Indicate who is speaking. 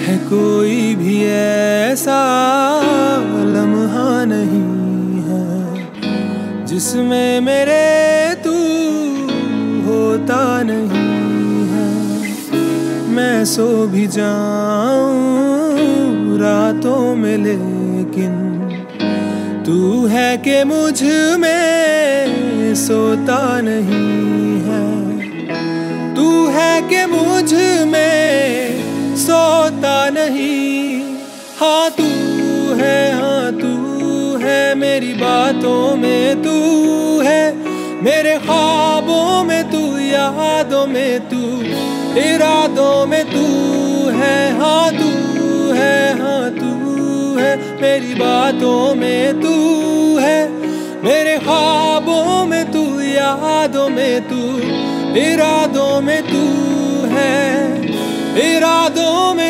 Speaker 1: है कोई भी ऐसा लम्हा नहीं है जिसमें मेरे तू होता नहीं है। मैं सो भी जाऊं रातों में लेकिन तू है कि मुझ में सोता नहीं है। तू है कि मुझ में सोता नहीं। हाँ तू है मेरी बातों में तू है, मेरे ख्वाबों में तू, यादों में तू, इरादों में तू है। हाँ तू है मेरी बातों में तू है, मेरे ख्वाबों में तू, यादों में तू, इरादों में तू है, इरादों में